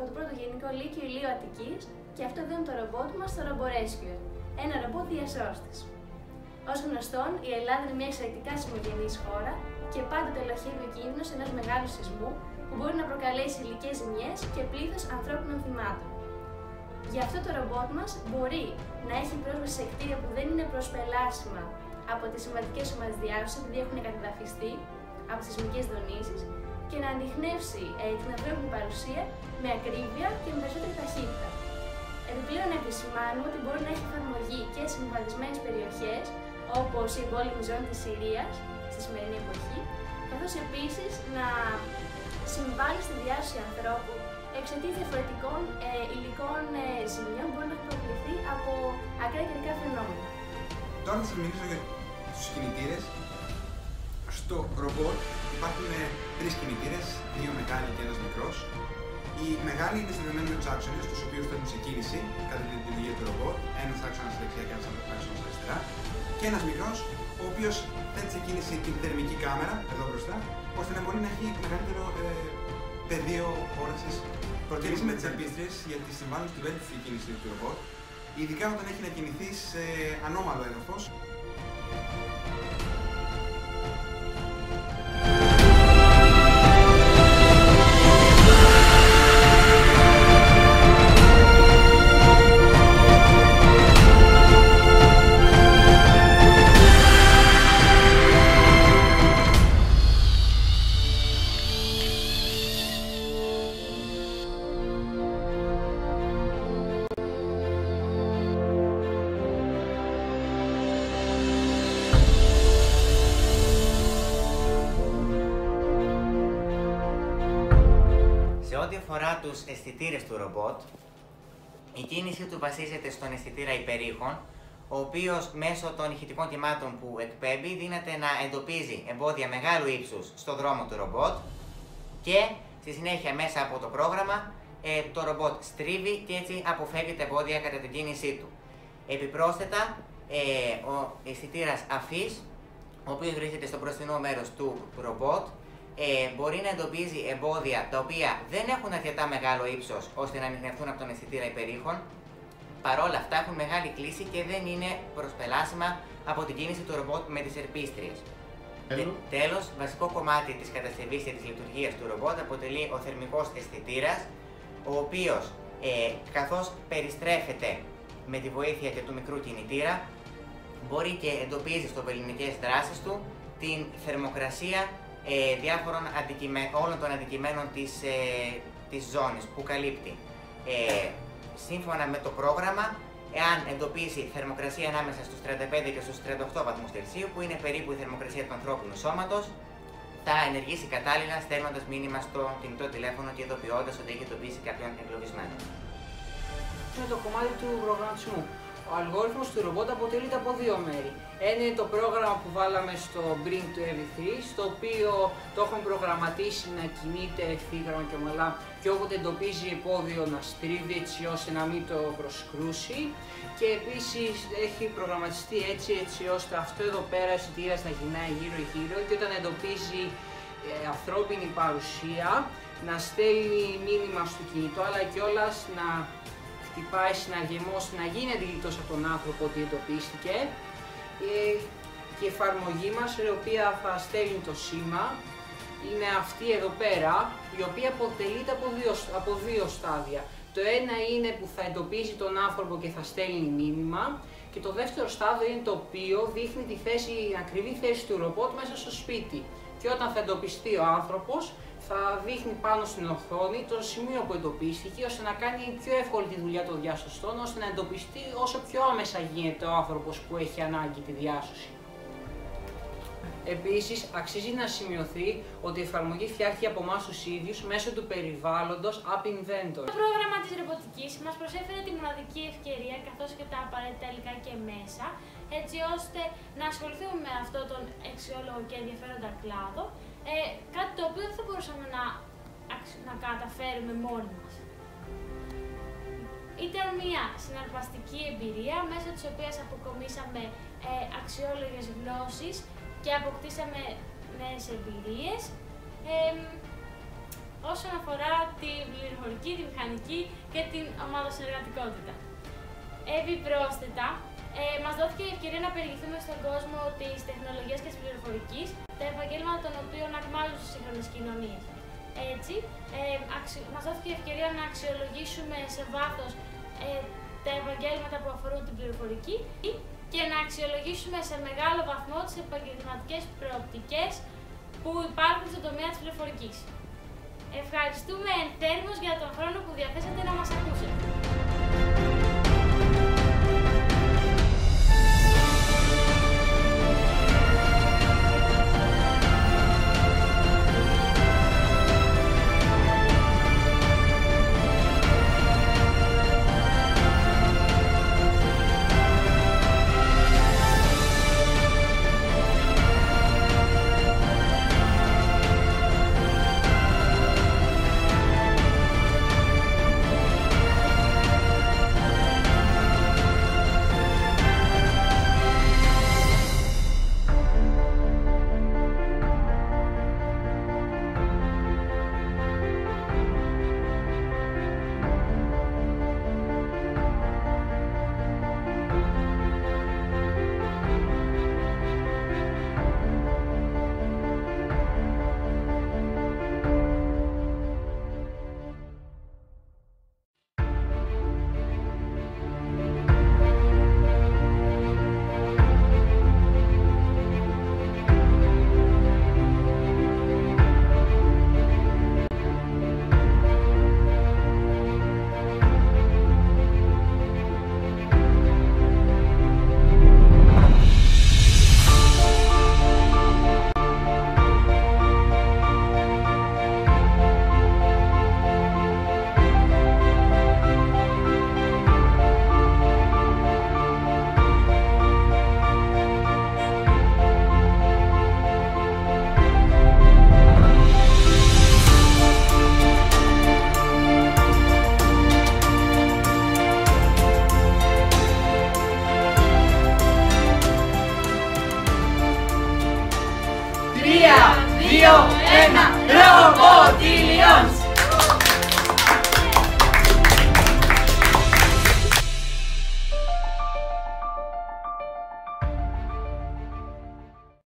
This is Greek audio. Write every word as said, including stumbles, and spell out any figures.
το πρώτο Γενικό Λύκειο Ηλίου Αττικής και αυτό εδώ είναι το ρομπότ μας, το RoboRescuer, ένα ρομπότ διασώστης. Ως γνωστόν, η Ελλάδα είναι μια εξαιρετικά σεισμογενής χώρα και πάντοτε ελοχεύει ο κίνδυνος ενός μεγάλου σεισμού που μπορεί να προκαλέσει υλικές ζημιές και πλήθος ανθρώπινων θυμάτων. Γι' αυτό το ρομπότ μας μπορεί να έχει πρόσβαση σε κτίρια που δεν είναι προσπελάσιμα από τις σημαντικές ομάδες διάσωσης, επειδή έχουν κατεδαφιστεί από τις σεισμικές δονήσεις, και να ανιχνεύσει ε, την ανθρώπινη παρουσία με ακρίβεια και με περισσότερη ταχύτητα. Επιπλέον, να επισημάνουμε ότι μπορεί να έχει εφαρμογή και σε συμβαδισμένες περιοχές, όπως η εμπόλεμη ζώνη της Συρίας στη σημερινή εποχή, καθώς επίσης να συμβάλλει στη διάσωση ανθρώπου εξαιτίας διαφορετικών ε, υλικών ε, ζημιών που μπορεί να έχουν προκληθεί από ακραία καιρικά φαινόμενα. Τώρα θα σας μιλήσω για τους κινητήρες. Στο ρομπότ υπάρχουν τρεις κινητήρες, δύο μεγάλοι και ένας μικρός. Οι μεγάλοι είναι συνδεδεμένοι με τους άξονες, τους οποίους θέτουν σε κίνηση κατά τη λειτουργία του ρομπότ, ένας άξονας δεξιά και ένας άξονας αριστερά. Και ένας μικρός, ο οποίος θέτει σε κίνηση την θερμική κάμερα, εδώ μπροστά, ώστε να μπορεί να έχει μεγαλύτερο ε, πεδίο όρασης. Προτείνουμε τις ελπίστριες γιατί συμβάλλουν στη βέλτιστη κίνηση του ρομπότ, ειδικά όταν έχει να κινηθεί σε ανώμαλο έδαφος. Ό,τι αφορά τους αισθητήρες του ρομπότ, η κίνηση του βασίζεται στον αισθητήρα υπερήχων, ο οποίος μέσω των ηχητικών κυμάτων που εκπέμπει δύναται να εντοπίζει εμπόδια μεγάλου ύψους στο δρόμο του ρομπότ και στη συνέχεια μέσα από το πρόγραμμα ε, το ρομπότ στρίβει και έτσι αποφεύγει τα εμπόδια κατά την κίνησή του. Επιπρόσθετα, ε, ο αισθητήρας αφής, ο οποίος βρίσκεται στο μπροστινό μέρος του ρομπότ, Ε, μπορεί να εντοπίζει εμπόδια τα οποία δεν έχουν αρκετά μεγάλο ύψος ώστε να ανιχνευτούν από τον αισθητήρα υπερήχων. Παρόλα αυτά έχουν μεγάλη κλίση και δεν είναι προσπελάσιμα από την κίνηση του ρομπότ με τις ερπίστριες. Τέλος, τέλος βασικό κομμάτι της κατασκευής και της λειτουργίας του ρομπότ αποτελεί ο θερμικός αισθητήρας, ο οποίος ε, καθώς περιστρέφεται με τη βοήθεια και του μικρού κινητήρα, μπορεί και εντοπίζει στο βεληνικές δράσεις του την θερμοκρασία Ε, διάφορων αντικειμέ... όλων των αντικειμένων της, ε, της ζώνης που καλύπτει. Ε, σύμφωνα με το πρόγραμμα, εάν εντοπίσει θερμοκρασία ανάμεσα στους τριάντα πέντε και στους τριάντα οκτώ βαθμούς Κελσίου, που είναι περίπου η θερμοκρασία του ανθρώπινου σώματος, θα ενεργήσει κατάλληλα στέλνοντας μήνυμα στο κινητό τηλέφωνο και ειδοποιώντας ότι έχει εντοπίσει κάποιον εγκλωβισμένο. Είναι το κομμάτι του προγραμματισμού. Ο αλγόριθμος του ρομπότ αποτελείται από δύο μέρη. Ένα είναι το πρόγραμμα που βάλαμε στο Bring to εβι θρι, στο οποίο το έχουμε προγραμματίσει να κινείται ευθύγραμμα και ομαλά και όποτε εντοπίζει εμπόδιο να στρίβει έτσι ώστε να μην το προσκρούσει. Και επίσης έχει προγραμματιστεί έτσι, έτσι ώστε αυτό εδώ πέρα αισθητήρας να γυρνάει γύρω-γύρω και όταν εντοπίζει ε, ανθρώπινη παρουσία να στέλνει μήνυμα στο κινητό, αλλά κιόλας να χτυπάει συναγερμό ώστε να γίνει αντιληπτός από τον άνθρωπο ότι εντοπίστηκε. Ε, και η εφαρμογή μας, η οποία θα στέλνει το σήμα, είναι αυτή εδώ πέρα, η οποία αποτελείται από δύο, από δύο στάδια. Το ένα είναι που θα εντοπίζει τον άνθρωπο και θα στέλνει μήνυμα και το δεύτερο στάδιο είναι το οποίο δείχνει τη θέση, την ακριβή θέση του ρομπότ μέσα στο σπίτι. Και όταν θα εντοπιστεί ο άνθρωπος, θα δείχνει πάνω στην οθόνη το σημείο που εντοπίστηκε, ώστε να κάνει πιο εύκολη τη δουλειά των διασωστών, ώστε να εντοπιστεί όσο πιο άμεσα γίνεται ο άνθρωπος που έχει ανάγκη τη διάσωση. Επίσης, αξίζει να σημειωθεί ότι η εφαρμογή φτιάχτηκε από εμάς τους ίδιους μέσω του περιβάλλοντος App Inventor. Το πρόγραμμα της ρομποτικής μας προσέφερε τη μοναδική ευκαιρία, καθώς και τα απαραίτητα υλικά και μέσα, έτσι ώστε να ασχοληθούμε με αυτόν τον αξιόλογο και ενδιαφέροντα κλάδο, ε, κάτι το οποίο δεν θα μπορούσαμε να, να καταφέρουμε μόνοι μας. Ήταν μια συναρπαστική εμπειρία, μέσω της οποίας αποκομίσαμε ε, αξιόλογες γνώσεις και αποκτήσαμε νέες εμπειρίες. Ε, όσον αφορά τη πληροφορική, τη μηχανική και την ομαδοσυνεργατικότητα. Επιπρόσθετα, ε, μας δόθηκε η ευκαιρία να περιηγηθούμε στον κόσμο της τεχνολογίας και της πληροφορικής, τα επαγγέλματα των οποίων ακμάζουν στις σύγχρονες κοινωνίες. Έτσι, ε, αξι... μας δόθηκε η ευκαιρία να αξιολογήσουμε σε βάθος ε, τα επαγγέλματα που αφορούν την πληροφορική και να αξιολογήσουμε σε μεγάλο βαθμό τις επαγγελματικές προοπτικές που υπάρχουν στον τομέα της πληροφορικής. Ευχαριστούμε εντέρμως για τον χρόνο που διαθέσατε να μας ακούσετε. τρία, δύο, ένα, Ρομποτήλιονς!